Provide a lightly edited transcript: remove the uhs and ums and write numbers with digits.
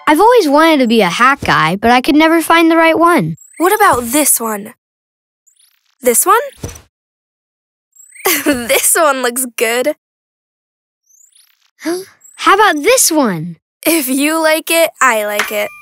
I've always wanted to be a hat guy, but I could never find the right one. What about this one? This one? This one looks good. How about this one? If you like it, I like it.